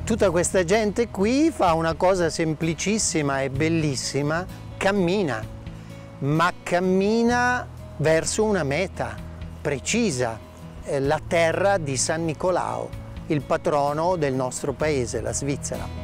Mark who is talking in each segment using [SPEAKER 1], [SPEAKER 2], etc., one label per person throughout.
[SPEAKER 1] Tutta questa gente qui fa una cosa semplicissima e bellissima, cammina, ma cammina verso una meta precisa, la terra di San Nicolao, il patrono del nostro paese, la Svizzera.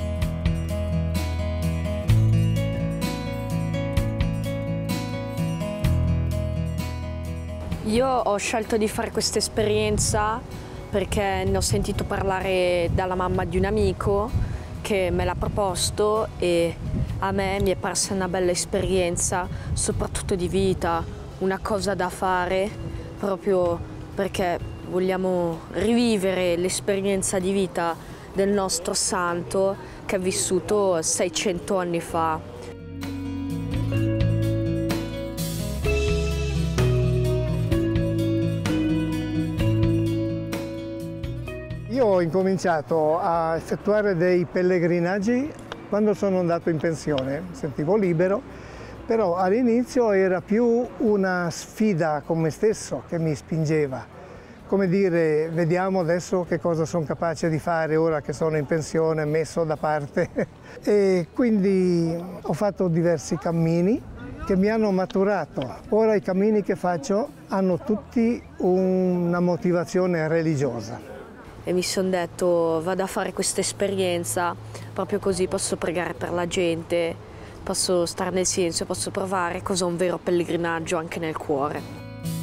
[SPEAKER 2] Io ho scelto di fare questa esperienza perché ne ho sentito parlare dalla mamma di un amico che me l'ha proposto e a me mi è parsa una bella esperienza, soprattutto di vita, una cosa da fare proprio perché vogliamo rivivere l'esperienza di vita del nostro santo che ha vissuto 600 anni fa.
[SPEAKER 3] Io ho incominciato a effettuare dei pellegrinaggi quando sono andato in pensione, mi sentivo libero, però all'inizio era più una sfida con me stesso che mi spingeva. Come dire, vediamo adesso che cosa sono capace di fare ora che sono in pensione, messo da parte. E quindi ho fatto diversi cammini che mi hanno maturato. Ora i cammini che faccio hanno tutti una motivazione religiosa.
[SPEAKER 2] E mi sono detto vado a fare questa esperienza, proprio così posso pregare per la gente, posso stare nel silenzio, posso provare cos'è un vero pellegrinaggio anche nel cuore.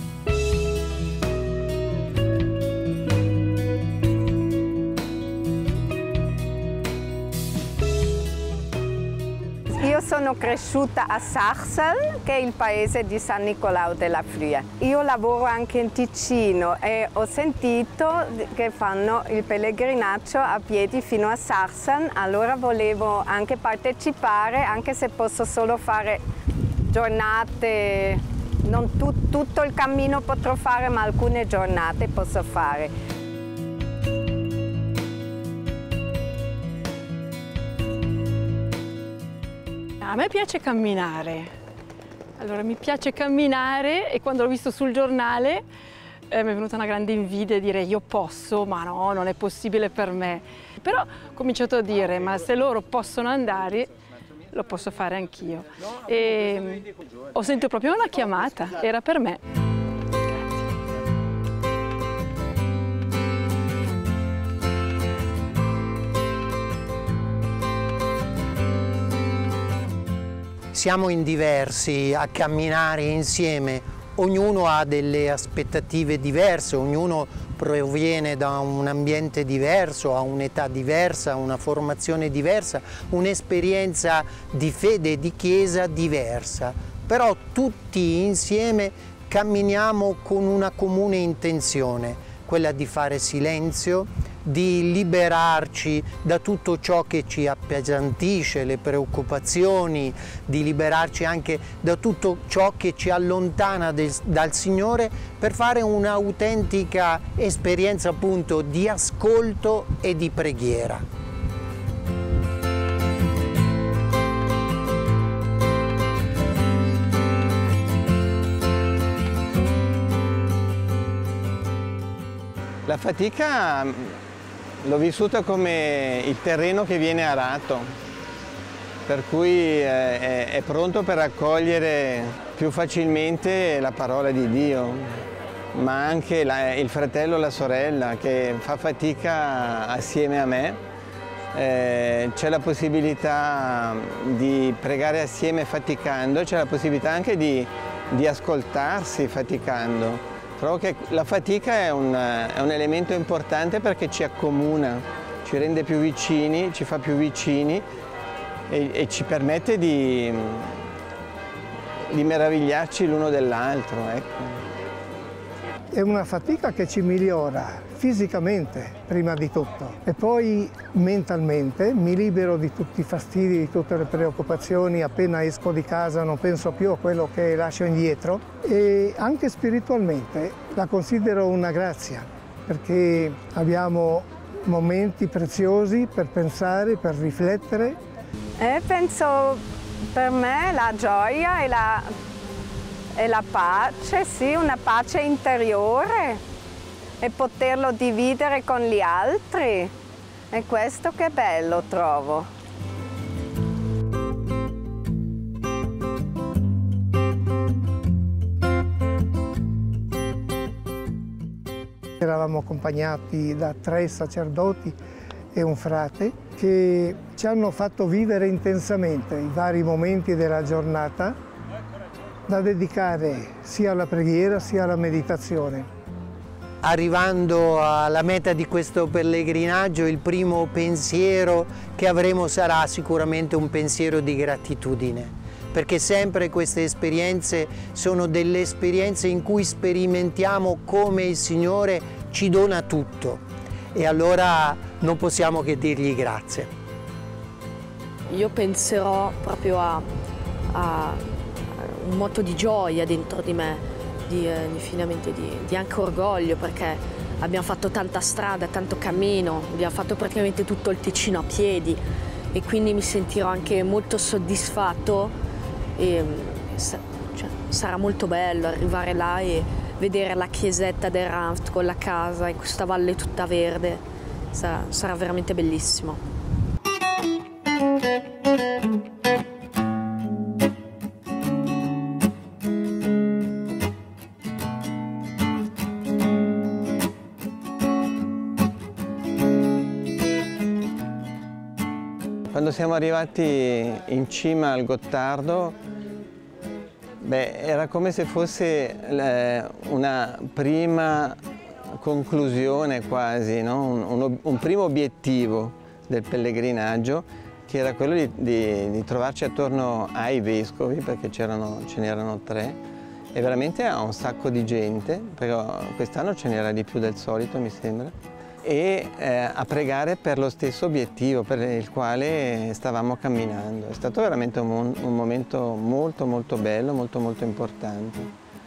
[SPEAKER 4] Io sono cresciuta a Sachsen, che è il paese di San Nicolao della Fria. Io lavoro anche in Ticino e ho sentito che fanno il pellegrinaggio a piedi fino a Sachsen, allora volevo anche partecipare, anche se posso solo fare giornate, non tutto il cammino potrò fare, ma alcune giornate posso fare.
[SPEAKER 5] A me piace camminare, allora mi piace camminare e quando l'ho visto sul giornale mi è venuta una grande invidia di dire io posso, ma no, non è possibile per me. Però ho cominciato a dire ma se loro possono andare lo posso fare anch'io e ho sentito proprio una chiamata, era per me.
[SPEAKER 1] Siamo in diversi a camminare insieme, ognuno ha delle aspettative diverse, ognuno proviene da un ambiente diverso, ha un'età diversa, una formazione diversa, un'esperienza di fede e di chiesa diversa, però tutti insieme camminiamo con una comune intenzione, quella di fare silenzio, di liberarci da tutto ciò che ci appesantisce, le preoccupazioni, di liberarci anche da tutto ciò che ci allontana dal Signore per fare un'autentica esperienza appunto di ascolto e di preghiera.
[SPEAKER 6] La fatica l'ho vissuta come il terreno che viene arato, per cui è pronto per accogliere più facilmente la parola di Dio, ma anche il fratello o la sorella che fa fatica assieme a me. C'è la possibilità di pregare assieme faticando, c'è la possibilità anche di ascoltarsi faticando. Trovo che la fatica è un elemento importante perché ci accomuna, ci rende più vicini, ci fa più vicini e ci permette di meravigliarci l'uno dell'altro. Ecco.
[SPEAKER 3] È una fatica che ci migliora fisicamente, prima di tutto, e poi mentalmente mi libero di tutti i fastidi, di tutte le preoccupazioni, appena esco di casa non penso più a quello che lascio indietro, e anche spiritualmente la considero una grazia, perché abbiamo momenti preziosi per pensare, per riflettere.
[SPEAKER 4] Penso per me la gioia e la pace, sì, una pace interiore e poterlo dividere con gli altri. E questo che bello trovo.
[SPEAKER 3] Eravamo accompagnati da 3 sacerdoti e un frate che ci hanno fatto vivere intensamente i vari momenti della giornata da dedicare sia alla preghiera sia alla meditazione.
[SPEAKER 1] Arrivando alla meta di questo pellegrinaggio, il primo pensiero che avremo sarà sicuramente un pensiero di gratitudine, perché sempre queste esperienze sono delle esperienze in cui sperimentiamo come il Signore ci dona tutto e allora non possiamo che dirgli grazie.
[SPEAKER 2] Io penserò proprio a un moto di gioia dentro di me, finalmente di anche orgoglio, perché abbiamo fatto tanta strada, tanto cammino, abbiamo fatto praticamente tutto il Ticino a piedi e quindi mi sentirò anche molto soddisfatto e sarà molto bello arrivare là e vedere la chiesetta del Ranft con la casa in questa valle tutta verde, sarà veramente bellissimo.
[SPEAKER 6] Quando siamo arrivati in cima al Gottardo, era come se fosse una prima conclusione quasi, no? un primo obiettivo del pellegrinaggio, che era quello di trovarci attorno ai vescovi, perché ce n'erano 3, e veramente a un sacco di gente, però quest'anno ce n'era di più del solito, mi sembra, e a pregare per lo stesso obiettivo per il quale stavamo camminando. È stato veramente un momento molto molto bello, molto molto importante.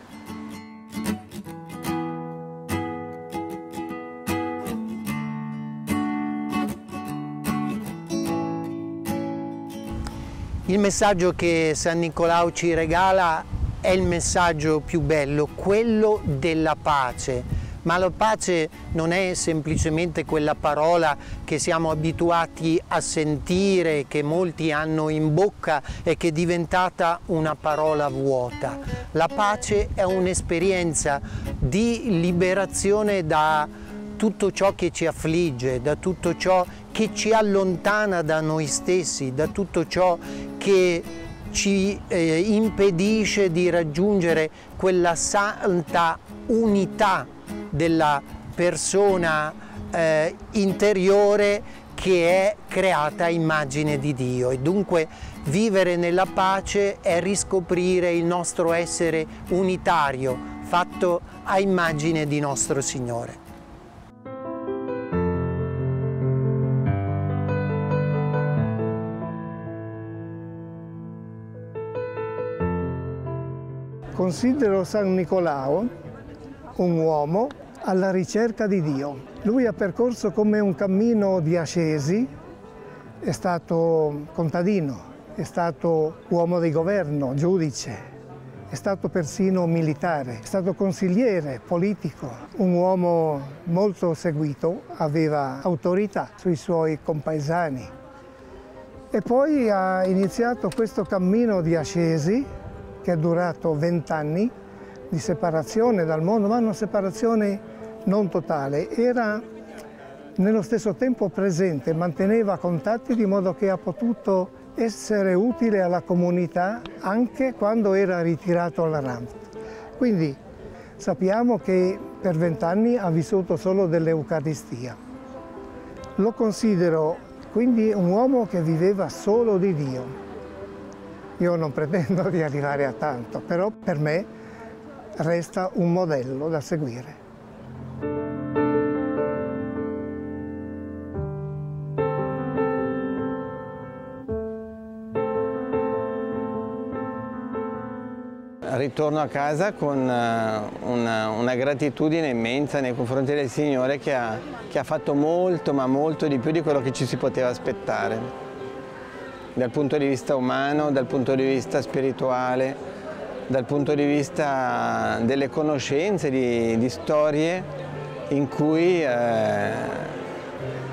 [SPEAKER 1] Il messaggio che San Nicolao ci regala è il messaggio più bello, quello della pace. Ma la pace non è semplicemente quella parola che siamo abituati a sentire, che molti hanno in bocca e che è diventata una parola vuota. La pace è un'esperienza di liberazione da tutto ciò che ci affligge, da tutto ciò che ci allontana da noi stessi, da tutto ciò che ci impedisce di raggiungere quella santa unità della persona interiore che è creata a immagine di Dio, e dunque vivere nella pace è riscoprire il nostro essere unitario, fatto a immagine di nostro Signore.
[SPEAKER 3] Considero San Nicolao un uomo alla ricerca di Dio. Lui ha percorso come un cammino di ascesi, è stato contadino, è stato uomo di governo, giudice, è stato persino militare, è stato consigliere politico, un uomo molto seguito, aveva autorità sui suoi compaesani. E poi ha iniziato questo cammino di ascesi che è durato 20 anni, di separazione dal mondo, ma una separazione non totale. Era nello stesso tempo presente, manteneva contatti di modo che ha potuto essere utile alla comunità anche quando era ritirato alla Ranft. Quindi sappiamo che per 20 anni ha vissuto solo dell'Eucaristia. Lo considero quindi un uomo che viveva solo di Dio. Io non pretendo di arrivare a tanto, però per me resta un modello da seguire.
[SPEAKER 6] Ritorno a casa con una gratitudine immensa nei confronti del Signore che ha fatto molto, ma molto di più di quello che ci si poteva aspettare, dal punto di vista umano, dal punto di vista spirituale, dal punto di vista delle conoscenze, di storie in cui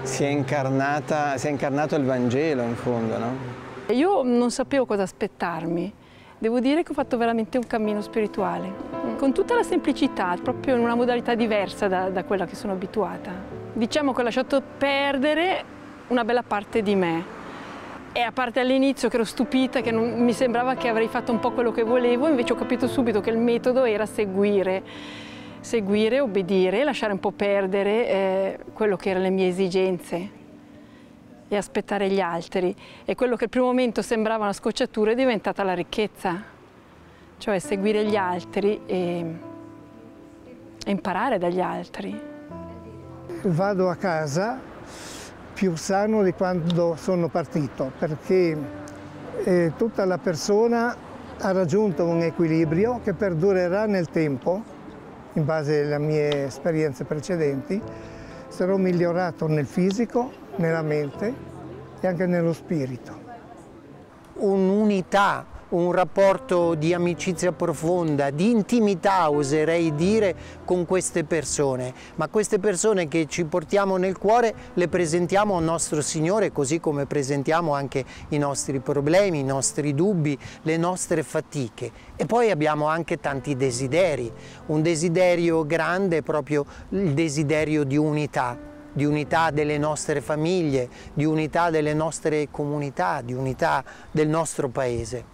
[SPEAKER 6] si è incarnato il Vangelo in fondo, no?
[SPEAKER 5] Io non sapevo cosa aspettarmi, devo dire che ho fatto veramente un cammino spirituale, con tutta la semplicità, proprio in una modalità diversa da quella che sono abituata. Diciamo che ho lasciato perdere una bella parte di me. E a parte all'inizio che ero stupita, che non, mi sembrava che avrei fatto un po' quello che volevo, invece ho capito subito che il metodo era seguire, obbedire, lasciare un po' perdere quello che erano le mie esigenze e aspettare gli altri. E quello che al primo momento sembrava una scocciatura è diventata la ricchezza, cioè seguire gli altri e imparare dagli altri.
[SPEAKER 3] Vado a casa più sano di quando sono partito, perché tutta la persona ha raggiunto un equilibrio che perdurerà nel tempo, in base alle mie esperienze precedenti. Sarò migliorato nel fisico, nella mente e anche nello spirito.
[SPEAKER 1] Un'unità, un rapporto di amicizia profonda, di intimità oserei dire, con queste persone, ma queste persone che ci portiamo nel cuore le presentiamo al nostro Signore, così come presentiamo anche i nostri problemi, i nostri dubbi, le nostre fatiche. E poi abbiamo anche tanti desideri, un desiderio grande è proprio il desiderio di unità delle nostre famiglie, di unità delle nostre comunità, di unità del nostro Paese.